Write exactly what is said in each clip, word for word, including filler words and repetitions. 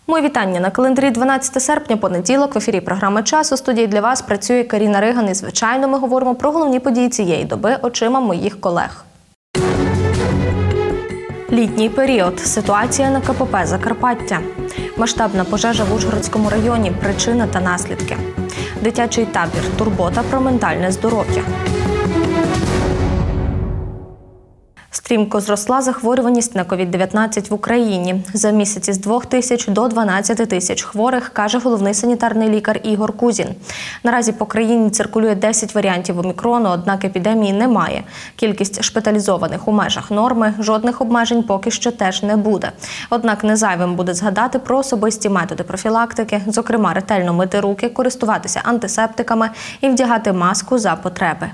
Мої вітання. На календарі дванадцяте серпня, понеділок, в ефірі програми «Час». У студії для вас працює Каріна Риган. І, звичайно, ми говоримо про головні події цієї доби очима моїх колег. Літній період. Ситуація на ка пе пе «Закарпаття». Масштабна пожежа в Ужгородському районі. Причини та наслідки. Дитячий табір. Турбота про ментальне здоров'я. Стрімко зросла захворюваність на ковід дев'ятнадцять в Україні. За місяць із двох тисяч до дванадцяти тисяч хворих, каже головний санітарний лікар Ігор Кузін. Наразі по країні циркулює десять варіантів омікрону, однак епідемії немає. Кількість шпиталізованих у межах норми, жодних обмежень поки що теж не буде. Однак не зайвим буде згадати про особисті методи профілактики, зокрема ретельно мити руки, користуватися антисептиками і вдягати маску за потреби.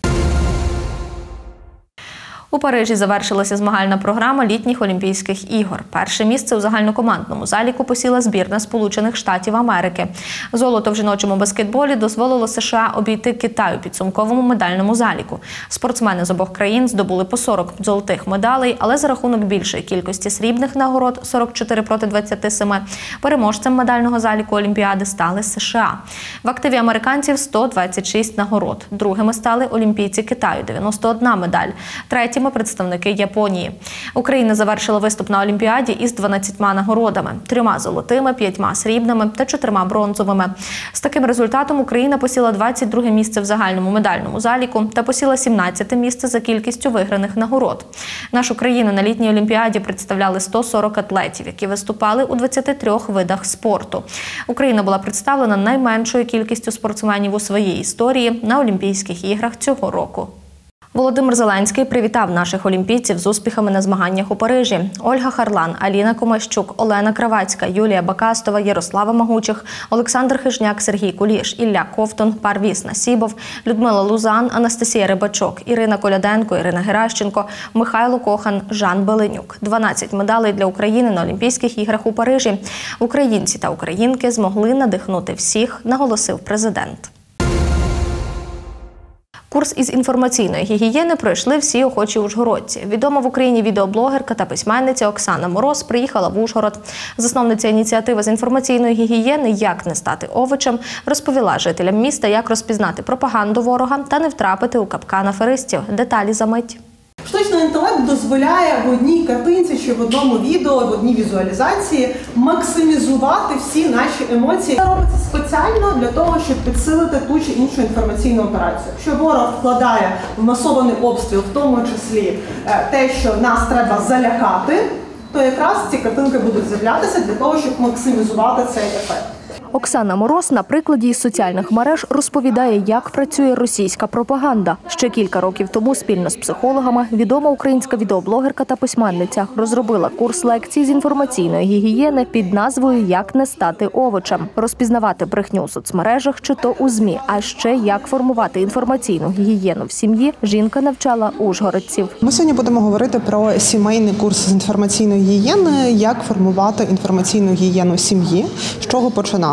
У Парижі завершилася змагальна програма літніх Олімпійських ігор. Перше місце у загальнокомандному заліку посіла збірна Сполучених Штатів Америки. Золото в жіночому баскетболі дозволило США обійти Китай у підсумковому медальному заліку. Спортсмени з обох країн здобули по сорок золотих медалей, але за рахунок більшої кількості срібних нагород – сорок чотири проти двадцяти семи – переможцем медального заліку Олімпіади стали США. В активі американців – сто двадцять шість нагород. Другими стали олімпійці Китаю – дев'яносто одна медаль. Третім представники Японії. Україна завершила виступ на Олімпіаді із дванадцятьма нагородами – трьома золотими, п'ятьма срібними та чотирма бронзовими. З таким результатом Україна посіла двадцять друге місце в загальному медальному заліку та посіла сімнадцяте місце за кількістю виграних нагород. Нашу країну на літній Олімпіаді представляли сто сорок атлетів, які виступали у двадцяти трьох видах спорту. Україна була представлена найменшою кількістю спортсменів у своїй історії на Олімпійських іграх цього року. Володимир Зеленський привітав наших олімпійців з успіхами на змаганнях у Парижі. Ольга Харлан, Аліна Комащук, Олена Кравацька, Юлія Бакастова, Ярослава Магучих, Олександр Хижняк, Сергій Куліш, Ілля Ковтун, Парвіз Насібов, Людмила Лузан, Анастасія Рибачок, Ірина Коляденко, Ірина Геращенко, Михайло Кохан, Жан Беленюк. дванадцять медалей для України на Олімпійських іграх у Парижі. Українці та українки змогли надихнути всіх, наголосив президент. Курс із інформаційної гігієни пройшли всі охочі ужгородці. Відома в Україні відеоблогерка та письменниця Оксана Мороз приїхала в Ужгород. Засновниця ініціативи з інформаційної гігієни «Як не стати овочем» розповіла жителям міста, як розпізнати пропаганду ворога та не втрапити у капкан аферистів. Деталі за мить. Штучний інтелект дозволяє в одній картинці чи в одному відео, в одній візуалізації максимізувати всі наші емоції. Це робиться спеціально для того, щоб підсилити ту чи іншу інформаційну операцію. Якщо ворог вкладає в масований обстріл, в тому числі те, що нас треба залякати, то якраз ці картинки будуть з'являтися для того, щоб максимізувати цей ефект. Оксана Мороз на прикладі із соціальних мереж розповідає, як працює російська пропаганда. Ще кілька років тому спільно з психологами відома українська відеоблогерка та письменниця розробила курс лекцій з інформаційної гігієни під назвою «Як не стати овочем». Розпізнавати брехню у соцмережах чи то у ЗМІ, а ще як формувати інформаційну гігієну в сім'ї жінка навчала ужгородців. Ми сьогодні будемо говорити про сімейний курс з інформаційної гігієни, як формувати інформаційну гігієну в сім'ї, з чого починати.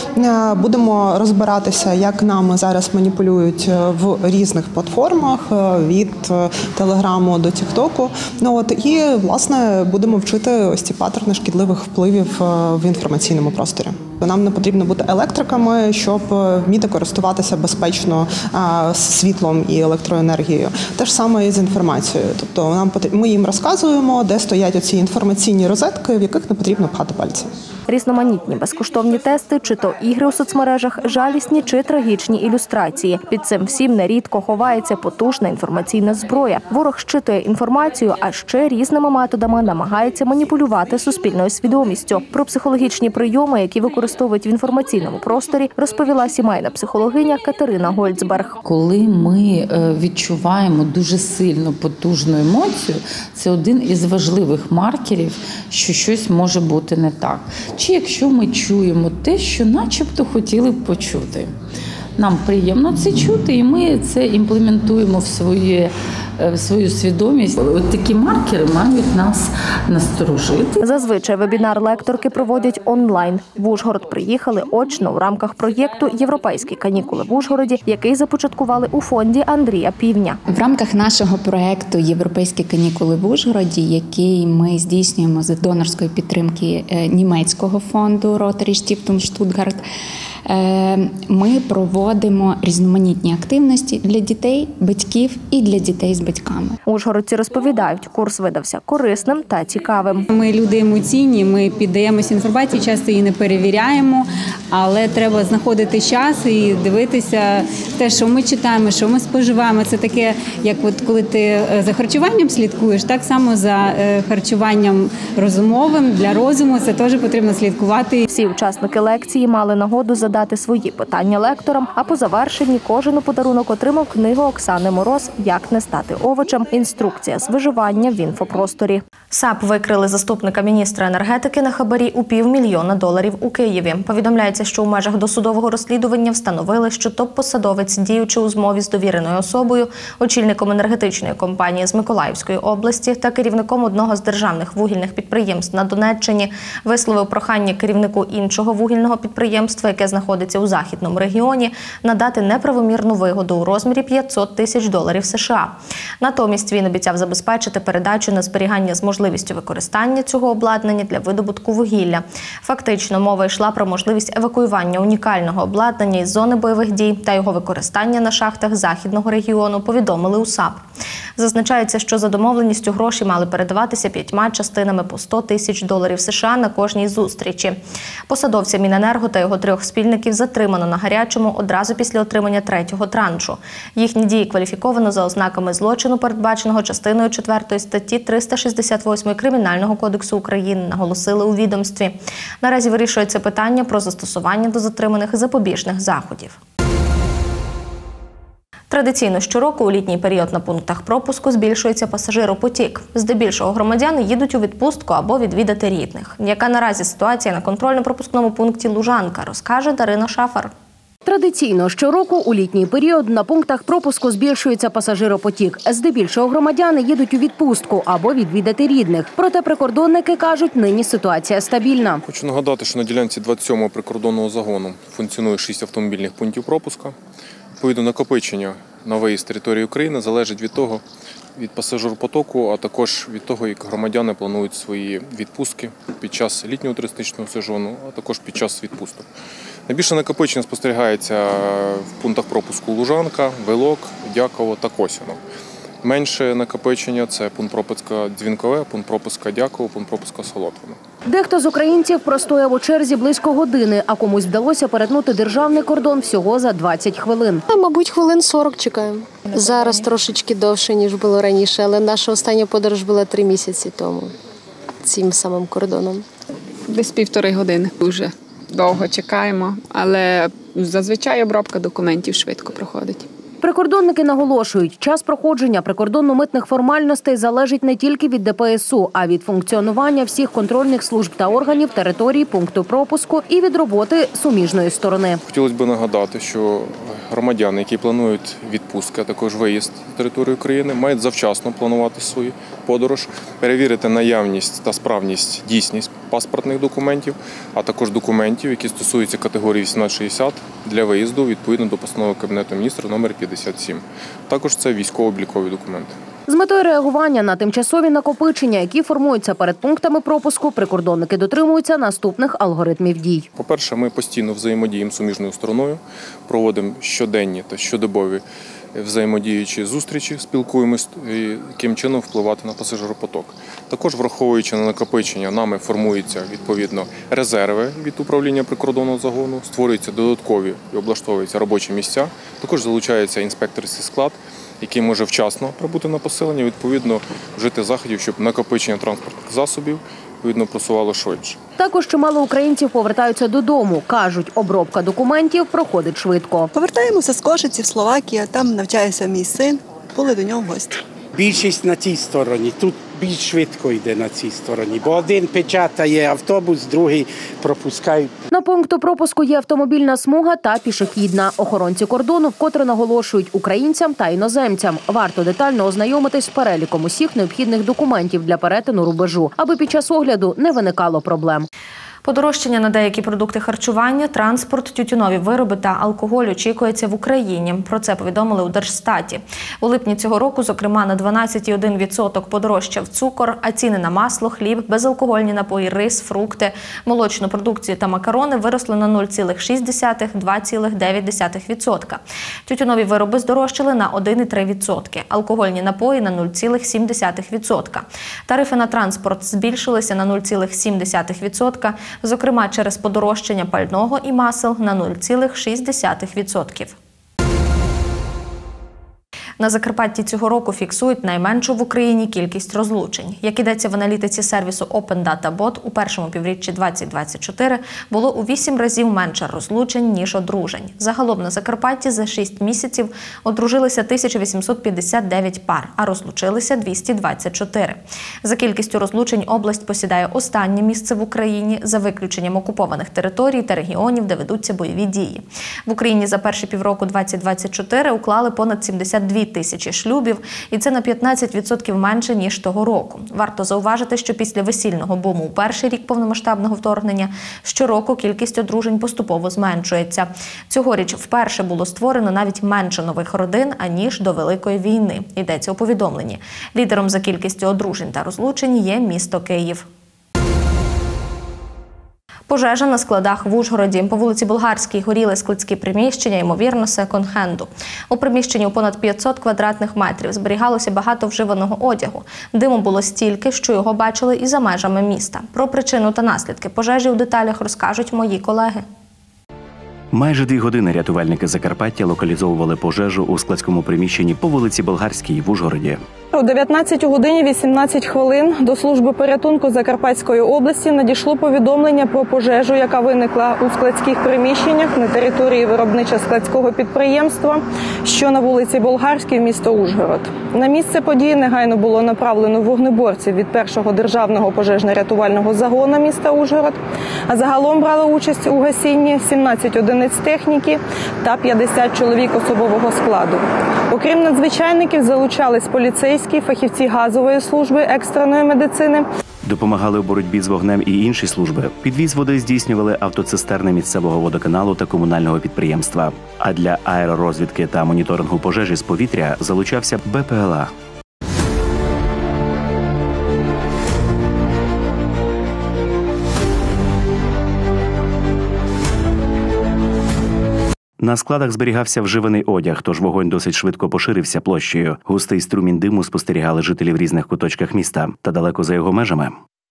Будемо розбиратися, як нами зараз маніпулюють в різних платформах, від Телеграму до Тіктоку. Ну, от, і, власне, будемо вчити ось ці паттерни шкідливих впливів в інформаційному просторі. Нам не потрібно бути електриками, щоб вміти користуватися безпечно світлом і електроенергією. Те ж саме і з інформацією. Тобто нам ми їм розказуємо, де стоять оці інформаційні розетки, в яких не потрібно пхати пальці. Різноманітні безкоштовні тести, чи то ігри у соцмережах, жалісні чи трагічні ілюстрації. Під цим всім нерідко ховається потужна інформаційна зброя. Ворог щитує інформацію, а ще різними методами намагається маніпулювати суспільною свідомістю. Про психологічні прийоми, які використовують в інформаційному просторі, розповіла сімейна психологиня Катерина Гольцберг. Коли ми відчуваємо дуже сильно потужну емоцію, це один із важливих маркерів, що щось може бути не так. Чи якщо ми чуємо те, що начебто хотіли б почути. Нам приємно це чути, і ми це імплементуємо в своє в свою свідомість. От такі маркери мають нас насторожити. Зазвичай вебінар лекторки проводять онлайн. В Ужгород приїхали очно у рамках проєкту «Європейські канікули в Ужгороді», який започаткували у фонді Андрія Півня. В рамках нашого проєкту «Європейські канікули в Ужгороді», який ми здійснюємо за донорської підтримки німецького фонду Rotary Stiftung Stuttgart, ми проводимо різноманітні активності для дітей, батьків і для дітей з батьками. Ужгородці розповідають, курс видався корисним та цікавим. Ми люди емоційні, ми піддаємося інформації, часто її не перевіряємо, але треба знаходити час і дивитися те, що ми читаємо, що ми споживаємо. Це таке, як от коли ти за харчуванням слідкуєш, так само за харчуванням розумовим, для розуму це теж потрібно слідкувати. Всі учасники лекції мали нагоду задати свої питання лекторам, а по завершенні кожен у подарунок отримав книгу Оксани Мороз «Як не стати овочем. Інструкція з виживання в інфопросторі». САП викрили заступника міністра енергетики на хабарі у півмільйона доларів у Києві. Повідомляється, що у межах досудового розслідування встановили, що топ-посадовець, діючи у змові з довіреною особою, очільником енергетичної компанії з Миколаївської області та керівником одного з державних вугільних підприємств на Донеччині, висловив прохання керівнику іншого вугільного підприємства, яке знаходиться у західному регіоні, надати неправомірну вигоду у розмірі п'ятсот тисяч доларів США. Натомість він обіцяв забезпечити передачу на зберігання з можливістю використання цього обладнання для видобутку вугілля. Фактично, мова йшла про можливість евакуювання унікального обладнання із зони бойових дій та його використання на шахтах західного регіону, повідомили у САП. Зазначається, що за домовленістю гроші мали передаватися п'ятьма частинами по сто тисяч доларів США на кожній зустрічі. Посадовця Міненерго та його трьох спільників затримано на гарячому одразу після отримання третього траншу. Їхні дії кваліфіковано за ознаками злочину, передбаченого частиною четвертої статті триста шістдесят восьмої Кримінального кодексу України, наголосили у відомстві. Наразі вирішується питання про застосування до затриманих запобіжних заходів. Традиційно щороку у літній період на пунктах пропуску збільшується пасажиропотік. Здебільшого громадяни їдуть у відпустку або відвідати рідних. Яка наразі ситуація на контрольно-пропускному пункті Лужанка, розкаже Дарина Шафар. Традиційно щороку у літній період на пунктах пропуску збільшується пасажиропотік. Здебільшого громадяни їдуть у відпустку або відвідати рідних. Проте прикордонники кажуть, нині ситуація стабільна. Хочу нагадати, що на ділянці двадцять сьомого прикордонного загону функціонує шість автомобільних пунктів пропуска. Відповідно, накопичення на виїзд з території України залежить від того, від пасажиропотоку, а також від того, як громадяни планують свої відпустки під час літнього туристичного сезону, а також під час відпусток. Найбільше накопичення спостерігається в пунктах пропуску Лужанка, Вилок, Дяково та Косіно. Менше накопичення – це пункт пропуска Дзвінкове, пункт пропуска Дяково, пункт пропуска Солотвино. Дехто з українців простояв у черзі близько години, а комусь вдалося перетнути державний кордон всього за двадцять хвилин. Мабуть, хвилин сорок чекаємо. Зараз трошечки довше, ніж було раніше, але наша остання подорож була три місяці тому цим самим кордоном. Десь півтори години. Дуже довго чекаємо, але зазвичай обробка документів швидко проходить. Прикордонники наголошують, час проходження прикордонно-митних формальностей залежить не тільки від Де Пе Ес У, а від функціонування всіх контрольних служб та органів території пункту пропуску і від роботи суміжної сторони. Хотілося б нагадати, що громадяни, які планують відпустки, а також виїзд з території України, мають завчасно планувати свою подорож, перевірити наявність та справність, дійсність паспортних документів, а також документів, які стосуються категорії вісімнадцять шістдесят для виїзду відповідно до постанови Кабінету міністрів номер п'ятдесят сім. Також це військово-облікові документи. З метою реагування на тимчасові накопичення, які формуються перед пунктами пропуску, прикордонники дотримуються наступних алгоритмів дій. По-перше, ми постійно взаємодіємо з суміжною стороною, проводимо щоденні та щодобові взаємодіючі зустрічі, спілкуємось, яким чином впливати на пасажиропоток. Також, враховуючи на накопичення, нами формуються відповідно резерви від управління прикордонного загону, створюються додаткові і облаштовуються робочі місця. Також залучається інспекторський склад, який може вчасно прибути на поселення, відповідно вжити заходів, щоб накопичення транспортних засобів відповідно просувало швидше. Також чимало українців повертаються додому. Кажуть, обробка документів проходить швидко. Повертаємося з Кошиці, Словакія, там навчається мій син, були до нього в гості. Більшість на тій стороні, тут Більш швидко йде на цій стороні, бо один печатає автобус, другий пропускає. На пункту пропуску є автомобільна смуга та пішохідна. Охоронці кордону вкотре наголошують українцям та іноземцям. Варто детально ознайомитись з переліком усіх необхідних документів для перетину рубежу, аби під час огляду не виникало проблем. Подорожчання на деякі продукти харчування, транспорт, тютюнові вироби та алкоголь очікується в Україні. Про це повідомили у Держстаті. У липні цього року, зокрема, на дванадцять цілих один відсоток подорожчав цукор, а ціни на масло, хліб, безалкогольні напої, рис, фрукти, молочну продукцію та макарони виросли на нуль цілих шість десятих - два цілих дев'ять десятих відсотка. Тютюнові вироби здорожчали на один цілих три відсотки, алкогольні напої – на нуль цілих сім десятих відсотка. Тарифи на транспорт збільшилися на нуль цілих сім десятих відсотка, зокрема через подорожчання пального і масел на нуль цілих шість десятих відсотка. На Закарпатті цього року фіксують найменшу в Україні кількість розлучень. Як ідеться в аналітиці сервісу Open Data Bot, у першому півріччі двадцять двадцять чотири було у вісім разів менше розлучень, ніж одружень. Загалом на Закарпатті за шість місяців одружилися тисяча вісімсот п'ятдесят дев'ять пар, а розлучилися двісті двадцять чотири. За кількістю розлучень область посідає останнє місце в Україні, за виключенням окупованих територій та регіонів, де ведуться бойові дії. В Україні за перші півроку двадцять двадцять чотири уклали понад сімдесят дві тисячі шлюбів, і це на п'ятнадцять відсотків менше, ніж того року. Варто зауважити, що після весільного буму у перший рік повномасштабного вторгнення щороку кількість одружень поступово зменшується. Цьогоріч вперше було створено навіть менше нових родин, аніж до Великої війни, йдеться у повідомленні. Лідером за кількістю одружень та розлучень є місто Київ. Пожежа на складах в Ужгороді. По вулиці Болгарській горіли складські приміщення, ймовірно, секонд-хенду. У приміщенні у понад п'ятсот квадратних метрів зберігалося багато вживаного одягу. Диму було стільки, що його бачили і за межами міста. Про причину та наслідки пожежі у деталях розкажуть мої колеги. Майже дві години рятувальники Закарпаття локалізовували пожежу у складському приміщенні по вулиці Болгарській в Ужгороді. О дев'ятнадцятій годині вісімнадцять хвилин до служби порятунку Закарпатської області надійшло повідомлення про пожежу, яка виникла у складських приміщеннях на території виробничо-складського підприємства, що на вулиці Болгарській, місто Ужгород. На місце події негайно було направлено вогнеборців від першого державного пожежно-рятувального загону міста Ужгород, а загалом брали участь у гасінні сімнадцять одиниць техніки та п'ятдесят чоловік особового складу. Окрім надзвичайників, залучались поліцейські, фахівці газової служби екстреної медицини. Допомагали у боротьбі з вогнем і інші служби. Підвіз води здійснювали автоцистерни місцевого водоканалу та комунального підприємства. А для аеророзвідки та моніторингу пожежі з повітря залучався Бе Пе Еле А. На складах зберігався вживаний одяг, тож вогонь досить швидко поширився площею. Густий струмінь диму спостерігали жителі в різних куточках міста та далеко за його межами.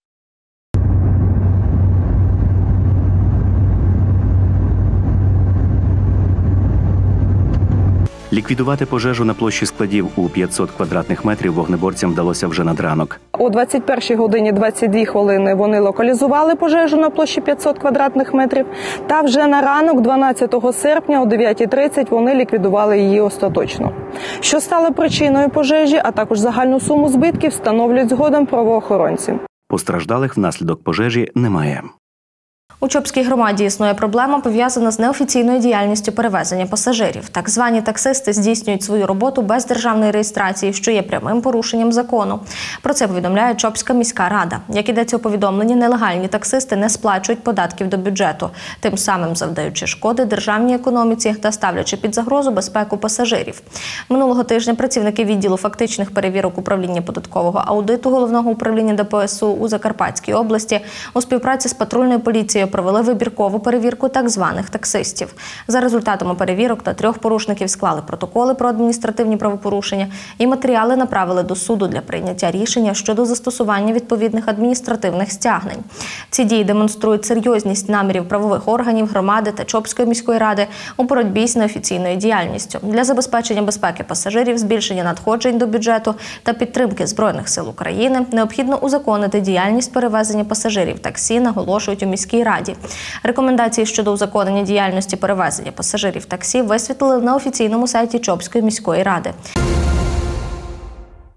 Ліквідувати пожежу на площі складів у п'ятсот квадратних метрів вогнеборцям вдалося вже над ранок. О двадцять першій годині двадцять дві хвилини вони локалізували пожежу на площі п'ятсот квадратних метрів. Та вже на ранок, дванадцятого серпня, о дев'ятій тридцять вони ліквідували її остаточно. Що стало причиною пожежі, а також загальну суму збитків, встановлюють згодом правоохоронці. Постраждалих внаслідок пожежі немає. У Чопській громаді існує проблема, пов'язана з неофіційною діяльністю перевезення пасажирів. Так звані таксисти здійснюють свою роботу без державної реєстрації, що є прямим порушенням закону. Про це повідомляє Чопська міська рада. Як ідеться у повідомленні, нелегальні таксисти не сплачують податків до бюджету, тим самим завдаючи шкоди державній економіці та ставлячи під загрозу безпеку пасажирів. Минулого тижня працівники відділу фактичних перевірок управління податкового аудиту Головного управління Де Пе Ес У у Закарпатській області у співпраці з патрульною поліцією провели вибіркову перевірку так званих таксистів. За результатами перевірок на трьох порушників склали протоколи про адміністративні правопорушення і матеріали направили до суду для прийняття рішення щодо застосування відповідних адміністративних стягнень. Ці дії демонструють серйозність намірів правових органів, громади та Чопської міської ради у боротьбі з неофіційною діяльністю. Для забезпечення безпеки пасажирів, збільшення надходжень до бюджету та підтримки Збройних сил України необхідно узаконити діяльність перевезення пасажирів таксі, наголошують у міській раді. Рекомендації щодо узаконення діяльності перевезення пасажирів таксі висвітлили на офіційному сайті Чопської міської ради.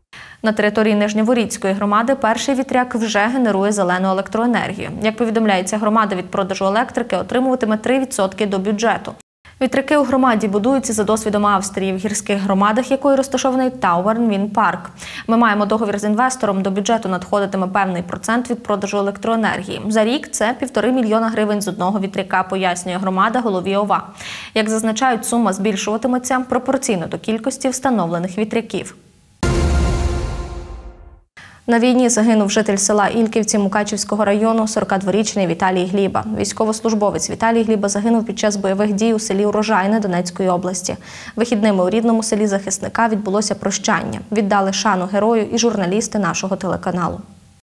На території Нижньоворіцької громади перший вітряк вже генерує зелену електроенергію. Як повідомляється, громада від продажу електрики отримуватиме три відсотки до бюджету. Вітряки у громаді будуються за досвідом Австрії, в гірських громадах якої розташований Тауерн Віндпарк. Ми маємо договір з інвестором, до бюджету надходитиме певний процент від продажу електроенергії. За рік це півтори мільйона гривень з одного вітряка, пояснює громада голові ОВА. Як зазначають, сума збільшуватиметься пропорційно до кількості встановлених вітряків. На війні загинув житель села Ільківці Мукачівського району сорокадворічний Віталій Гліба. Військовослужбовець Віталій Гліба загинув під час бойових дій у селі Урожайне Донецької області. Вихідними у рідному селі захисника відбулося прощання. Віддали шану герою і журналісти нашого телеканалу.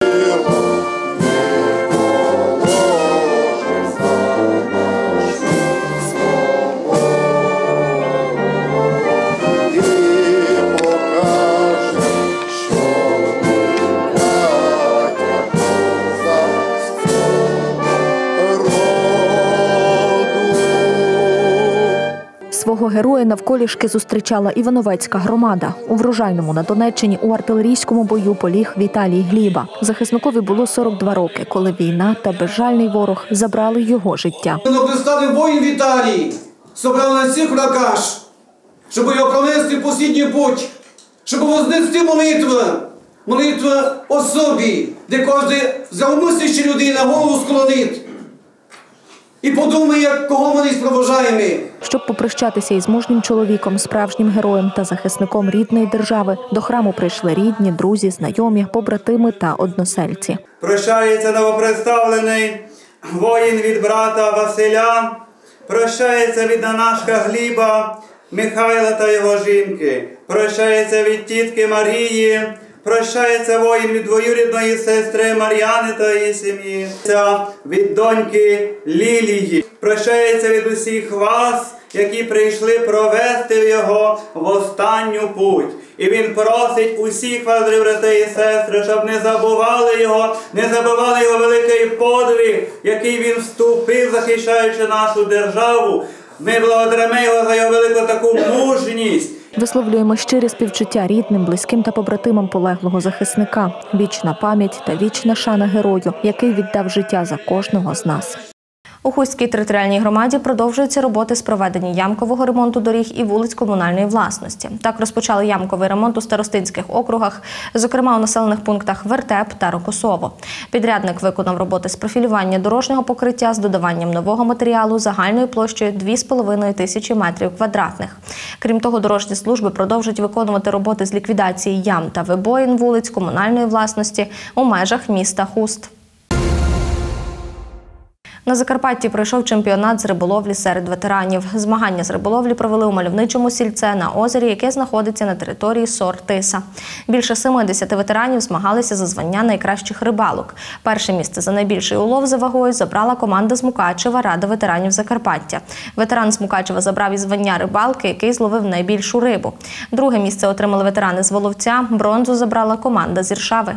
Свого героя навколішки зустрічала Івановецька громада. У Врожайному на Донеччині у артилерійському бою поліг Віталій Гліба. Захисникові було сорок два роки, коли війна та безжальний ворог забрали його життя. Представив воїн Віталій, собрав на всіх врагаш, щоб його провести в послідній путь, щоб вознести молитву, молитву особі, де кожен здравомисляща людина голову склонить і подумає, кого ми спроводжаємо. Щоб попрощатися із мужнім чоловіком, справжнім героєм та захисником рідної держави, до храму прийшли рідні, друзі, знайомі, побратими та односельці. Прощається новопредставлений воїн від брата Василя, прощається від Нанашка Гліба, Михайла та його жінки, прощається від тітки Марії, прощається воїн від двоюрідної сестри Мар'яни та її сім'ї, від доньки Лілії. Прощається від усіх вас, які прийшли провести його в останню путь. І він просить усіх вас, брати і сестри, щоб не забували його, не забували його великий подвиг, який він вступив, захищаючи нашу державу. Ми благодаримо його за його велику таку мужність. Висловлюємо щире співчуття рідним, близьким та побратимам полеглого захисника. Вічна пам'ять та вічна шана герою, який віддав життя за кожного з нас. У Хустській територіальній громаді продовжуються роботи з проведення ямкового ремонту доріг і вулиць комунальної власності. Так розпочали ямковий ремонт у старостинських округах, зокрема у населених пунктах Вертеп та Рокосово. Підрядник виконав роботи з профілювання дорожнього покриття з додаванням нового матеріалу загальною площею дві з половиною тисячі метрів квадратних. Крім того, дорожні служби продовжують виконувати роботи з ліквідації ям та вибоїн вулиць комунальної власності у межах міста Хуст. На Закарпатті пройшов чемпіонат з риболовлі серед ветеранів. Змагання з риболовлі провели у мальовничому сільце на озері, яке знаходиться на території Сор-Тиса. Більше семидесяти ветеранів змагалися за звання найкращих рибалок. Перше місце за найбільший улов за вагою забрала команда з Мукачева «Рада ветеранів Закарпаття». Ветеран з Мукачева забрав і звання рибалки, який зловив найбільшу рибу. Друге місце отримали ветерани з Воловця, бронзу забрала команда з Іршави.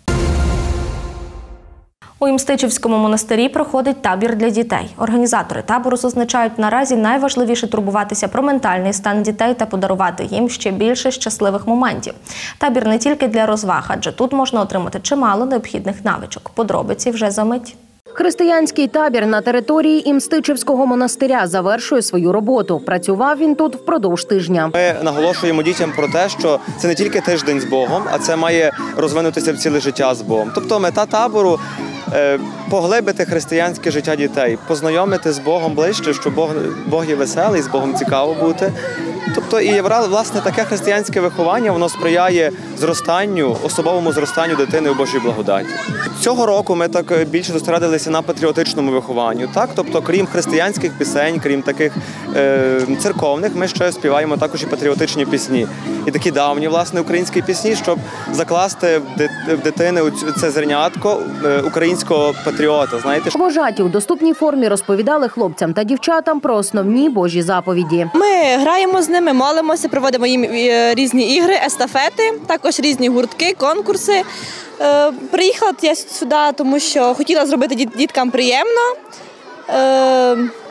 У Імстичівському монастирі проходить табір для дітей. Організатори табору зазначають, наразі найважливіше турбуватися про ментальний стан дітей та подарувати їм ще більше щасливих моментів. Табір не тільки для розваг, адже тут можна отримати чимало необхідних навичок. Подробиці вже за мить. Християнський табір на території Імстичівського монастиря завершує свою роботу. Працював він тут впродовж тижня. Ми наголошуємо дітям про те, що це не тільки тиждень з Богом, а це має розвинутися в ціле життя з Богом. Тобто мета табору – поглибити християнське життя дітей, познайомити з Богом ближче, що Бог, Бог є веселий, з Богом цікаво бути. Тобто і власне таке християнське виховання, воно сприяє зростанню, особовому зростанню дитини у Божій благодаті. Цього року ми так більше зосередилися на патріотичному вихованню. Так? Тобто, крім християнських пісень, крім таких е, церковних, ми ще співаємо також і патріотичні пісні. І такі давні, власне, українські пісні, щоб закласти в дитини це зернятко українського патріота. Знаєте? Вожаті у доступній формі розповідали хлопцям та дівчатам про основні Божі заповіді. Ми граємо з ними, молимося, проводимо їм різні ігри, естафети, також різні гуртки, конкурси. Приїхала я сюди, тому що хотіла зробити діткам приємно.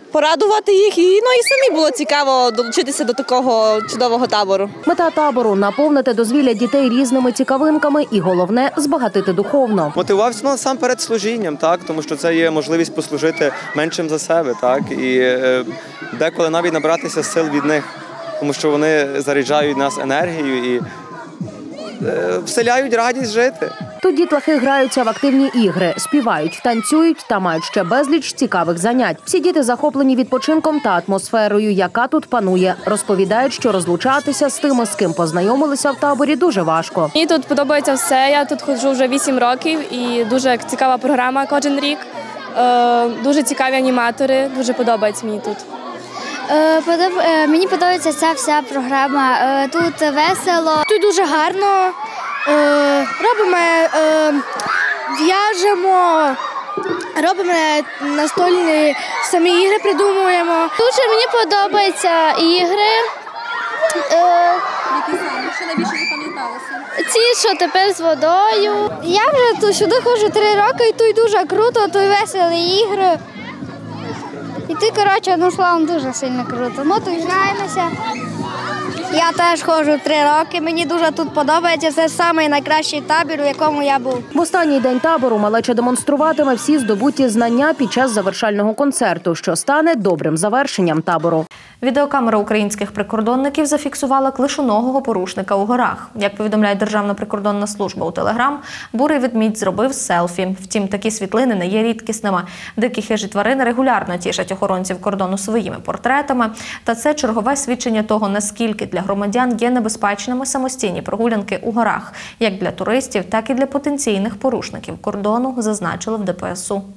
порадувати їх. І, ну, і самі було цікаво долучитися до такого чудового табору. Мета табору – наповнити дозвілля дітей різними цікавинками і, головне, збагатити духовно. Мотивувався, ну, сам перед служінням, так, тому що це є можливість послужити меншим за себе, так, і е, деколи навіть набратися сил від них, тому що вони заряджають нас енергією і е, вселяють радість жити. Тут дітлахи граються в активні ігри, співають, танцюють та мають ще безліч цікавих занять. Всі діти захоплені відпочинком та атмосферою, яка тут панує. Розповідають, що розлучатися з тими, з ким познайомилися в таборі, дуже важко. Мені тут подобається все. Я тут ходжу вже вісім років і дуже цікава програма кожен рік. Е, дуже цікаві аніматори, дуже подобається мені тут. Е, подоб... е, мені подобається ця вся програма. Е, тут весело, тут дуже гарно. Е, робимо, е, в'яжемо, робимо настольні самі ігри, придумуємо. Дуже мені подобаються ігри. Е, Які саме? Що найбільше запам'яталося? ці, що тепер з водою. Я вже тут сюди ходжу три роки, і тут дуже круто, тут веселі ігри. І ти, коротше, ну, словом, дуже сильно круто. Ми тут граємося. Я теж ходжу три роки, мені дуже тут подобається, це найкращий табір, у якому я був. В останній день табору малеча демонструватиме всі здобуті знання під час завершального концерту, що стане добрим завершенням табору. Відеокамера українських прикордонників зафіксувала клишоногого порушника у горах. Як повідомляє Державна прикордонна служба у Телеграм, бурий ведмідь зробив селфі. Втім, такі світлини не є рідкісними. Дикі хижі тварини регулярно тішать охоронців кордону своїми портретами. Та це чергове свідчення того, наскільки для громадян є небезпечними самостійні прогулянки у горах. Як для туристів, так і для потенційних порушників кордону, зазначили в Де Пе Ес У.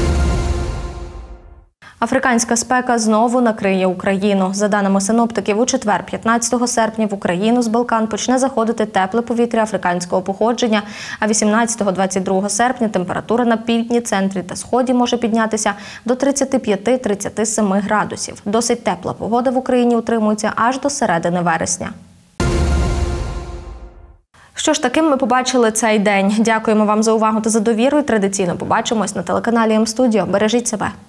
Африканська спека знову накриє Україну. За даними синоптиків, у четвер, п'ятнадцятого серпня, в Україну з Балкан почне заходити тепле повітря африканського походження, а вісімнадцятого - двадцять другого серпня температура на півдні, центрі та сході може піднятися до тридцяти п'яти - тридцяти семи градусів. Досить тепла погода в Україні утримується аж до середини вересня. Що ж, таким ми побачили цей день. Дякуємо вам за увагу та за довіру. І традиційно побачимось на телеканалі Ем Студіо. Бережіть себе.